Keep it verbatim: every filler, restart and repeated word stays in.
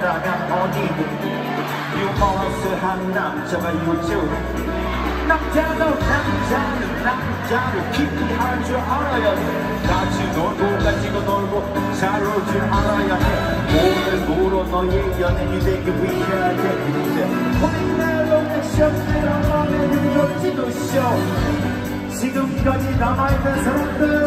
나간다면 어디든 유머러스한 남자가 요즘 남자도 남자는 남자를 깊이 할 줄 알아야 돼. 같이 놀고 가지고 놀고 잘 놀 줄 알아야 해. 오늘부로 너의 연예인이 되기 위해야 돼. 우리 멜로디션 내가 마음에 들었지도 쇼 지금까지 남아있는 사람들